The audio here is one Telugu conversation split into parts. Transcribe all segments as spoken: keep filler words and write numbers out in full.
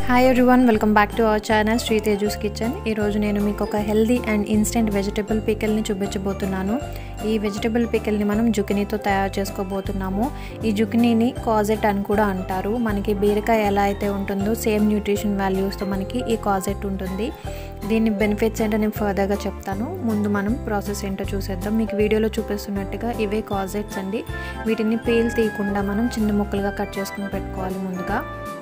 Hi everyone, welcome back to our channel SRITEJU'S kitchen. ఈ రోజు నేను మీకు ఒక healthy and instant vegetable pickle ని చూపించబోతున్నాను. ఈ వెజిటబుల్ పికిల్ ని మనం జుకినీతో తయారు చేసుకోబోతున్నాము. ఈ జుకినీని కోర్జెట్ అని కూడా అంటారు. మనకి బీరకాయ ఎలా అయితే ఉంటుందో సేమ్ న్యూట్రిషన్ వాల్యూస్ తో మనకి ఈ కోర్జెట్ ఉంటుంది. దీని బెనిఫిట్స్ ఏంటో నేను ఫర్దర్ గా చెప్తాను. ముందు మనం ప్రాసెస్ ఏంటో చూసేద్దాం. మీకు వీడియోలో చూపిస్తున్నట్టుగా ఇవే కోర్జెట్స్ అండి. వీటిని పీల్ తీయకుండా మనం చిన్న ముక్కలుగా కట్ చేసుకుని పెట్టుకోవాలి ముందుగా.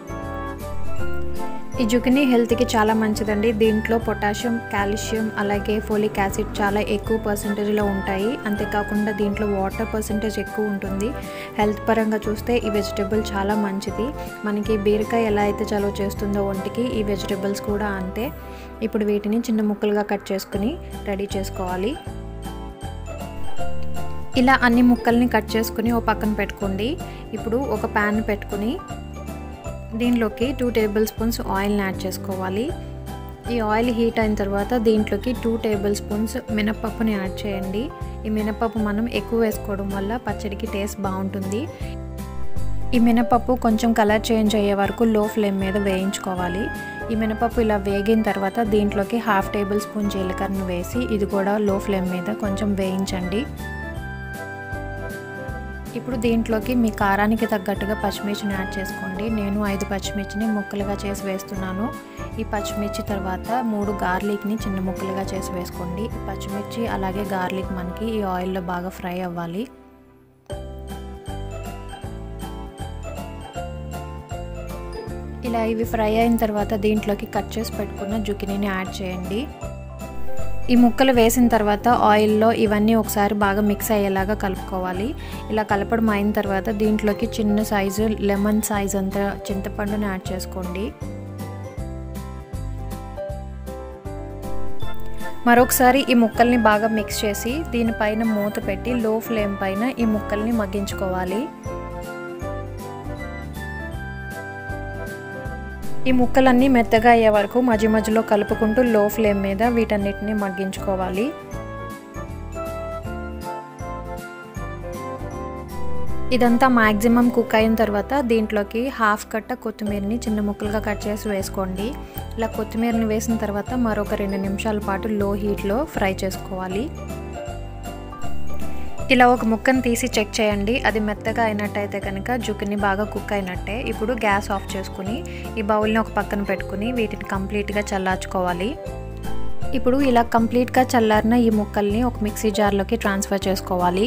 ఈ జుకినీ హెల్త్ కి చాలా మంచిదండి. దీంట్లో పొటాషియం, కాల్షియం అలాగే ఫోలిక్ యాసిడ్ చాలా ఎక్కువ పర్సెంటేజ్ లో ఉంటాయి. అంతేకాకుండా దీంట్లో వాటర్ పర్సెంటేజ్ ఎక్కువ ఉంటుంది. హెల్త్ పరంగా చూస్తే ఈ వెజిటబుల్ చాలా మంచిది. మనకి బీరకాయ ఎలా అయితే చలువ చేస్తుందో ఒంటికి, ఈ వెజిటబుల్స్ కూడా అంతే. ఇప్పుడు వీటిని చిన్న ముక్కలుగా కట్ చేసుకుని రెడీ చేసుకోవాలి. ఇలా అన్ని ముక్కల్ని కట్ చేసుకుని ఓ పక్కన పెట్టుకోండి. ఇప్పుడు ఒక ప్యాన్ పెట్టుకుని దీంట్లోకి టూ టేబుల్ స్పూన్స్ ఆయిల్ని యాడ్ చేసుకోవాలి. ఈ ఆయిల్ హీట్ అయిన తర్వాత దీంట్లోకి టూ టేబుల్ స్పూన్స్ మినపప్పుని యాడ్ చేయండి. ఈ మినపప్పు మనం ఎక్కువ వేసుకోవడం వల్ల పచ్చడికి టేస్ట్ బాగుంటుంది. ఈ మినపప్పు కొంచెం కలర్ చేంజ్ అయ్యే వరకు లో ఫ్లేమ్ మీద వేయించుకోవాలి. ఈ మినపప్పు ఇలా వేగిన తర్వాత దీంట్లోకి హాఫ్ టేబుల్ స్పూన్ జీలకర్రను వేసి ఇది కూడా లో ఫ్లేమ్ మీద కొంచెం వేయించండి. ఇప్పుడు దీంట్లోకి మీ కారానికి తగ్గట్టుగా పచ్చిమిర్చిని యాడ్ చేసుకోండి. నేను ఐదు పచ్చిమిర్చిని ముక్కలుగా చేసి వేస్తున్నాను. ఈ పచ్చిమిర్చి తర్వాత మూడు గార్లిక్ని చిన్న ముక్కలుగా చేసి వేసుకోండి. ఈ పచ్చిమిర్చి అలాగే గార్లిక్ మనకి ఈ ఆయిల్లో బాగా ఫ్రై అవ్వాలి. ఇలా ఇవి ఫ్రై అయిన తర్వాత దీంట్లోకి కట్ చేసి పెట్టుకున్న జుకినీని యాడ్ చేయండి. ఈ ముక్కలు వేసిన తర్వాత ఆయిల్లో ఇవన్నీ ఒకసారి బాగా మిక్స్ అయ్యేలాగా కలుపుకోవాలి. ఇలా కలపడం అయిన తర్వాత దీంట్లోకి చిన్న సైజు లెమన్ సైజ్ అంత చింతపండుని యాడ్ చేసుకోండి. మరొకసారి ఈ ముక్కల్ని బాగా మిక్స్ చేసి దీనిపైన మూత పెట్టి లో ఫ్లేమ్ పైన ఈ ముక్కల్ని మగ్గించుకోవాలి. ఈ ముక్కలన్నీ మెత్తగా అయ్యే వరకు మధ్య మధ్యలో కలుపుకుంటూ లో ఫ్లేమ్ మీద వీటన్నిటిని మగ్గించుకోవాలి. ఇదంతా మ్యాక్సిమం కుక్ అయిన తర్వాత దీంట్లోకి హాఫ్ కట్ట కొత్తిమీరని చిన్న ముక్కలుగా కట్ చేసి వేసుకోండి. ఇలా కొత్తిమీరని వేసిన తర్వాత మరొక రెండు నిమిషాల పాటు లో హీట్లో ఫ్రై చేసుకోవాలి. ఇలా ఒక ముక్కను తీసి చెక్ చేయండి. అది మెత్తగా అయినట్టయితే కనుక జుకినీ బాగా కుక్ అయినట్టే. ఇప్పుడు గ్యాస్ ఆఫ్ చేసుకుని ఈ బౌల్ని ఒక పక్కన పెట్టుకుని వీటిని కంప్లీట్గా చల్లార్చుకోవాలి. ఇప్పుడు ఇలా కంప్లీట్గా చల్లారిన ఈ ముక్కల్ని ఒక మిక్సీ జార్లోకి ట్రాన్స్ఫర్ చేసుకోవాలి.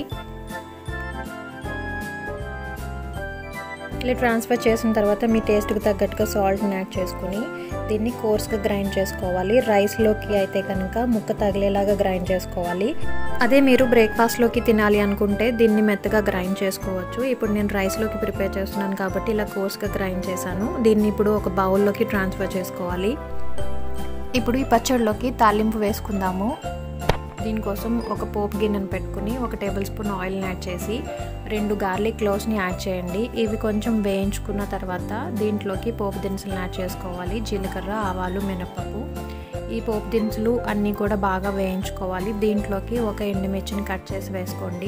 ఇలా ట్రాన్స్ఫర్ చేసిన తర్వాత మీ టేస్ట్కి తగ్గట్టుగా సాల్ట్ని యాడ్ చేసుకుని దీన్ని కోర్స్గా గ్రైండ్ చేసుకోవాలి. రైస్లోకి అయితే కనుక ముక్క తగిలేలాగా గ్రైండ్ చేసుకోవాలి. అదే మీరు బ్రేక్ఫాస్ట్లోకి తినాలి అనుకుంటే దీన్ని మెత్తగా గ్రైండ్ చేసుకోవచ్చు. ఇప్పుడు నేను రైస్లోకి ప్రిపేర్ చేస్తున్నాను కాబట్టి ఇలా కోర్స్గా గ్రైండ్ చేశాను. దీన్ని ఇప్పుడు ఒక బౌల్లోకి ట్రాన్స్ఫర్ చేసుకోవాలి. ఇప్పుడు ఈ పచ్చడిలోకి తాలింపు వేసుకుందాము. దీనికోసం ఒక పోపు గిన్నెను పెట్టుకుని ఒక టేబుల్ స్పూన్ ఆయిల్ని యాడ్ చేసి రెండు గార్లిక్ క్లోవ్స్ని యాడ్ చేయండి. ఇవి కొంచెం వేయించుకున్న తర్వాత దీంట్లోకి పోపు దినుసులను యాడ్ చేసుకోవాలి. జీలకర్ర, ఆవాలు, మినపప్పు. ఈ పోపు దినుసులు అన్నీ కూడా బాగా వేయించుకోవాలి. దీంట్లోకి ఒక ఎండుమిర్చిని కట్ చేసి వేసుకోండి.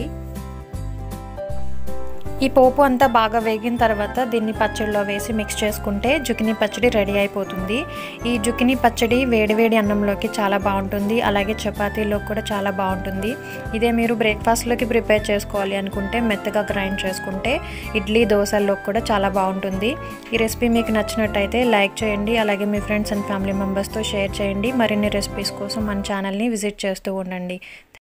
ఈ పోపు అంతా బాగా వేగిన తర్వాత దీన్ని పచ్చడిలో వేసి మిక్స్ చేసుకుంటే జుకినీ పచ్చడి రెడీ అయిపోతుంది. ఈ జుకినీ పచ్చడి వేడివేడి అన్నంలోకి చాలా బాగుంటుంది. అలాగే చపాతీలోకి కూడా చాలా బాగుంటుంది. ఇదే మీరు బ్రేక్ఫాస్ట్లోకి ప్రిపేర్ చేసుకోవాలి అనుకుంటే మెత్తగా గ్రైండ్ చేసుకుంటే ఇడ్లీ, దోశల్లోకి కూడా చాలా బాగుంటుంది. ఈ రెసిపీ మీకు నచ్చినట్టయితే లైక్ చేయండి. అలాగే మీ ఫ్రెండ్స్ అండ్ ఫ్యామిలీ మెంబర్స్తో షేర్ చేయండి. మరిన్ని రెసిపీస్ కోసం మన ఛానల్ని విజిట్ చేస్తూ ఉండండి.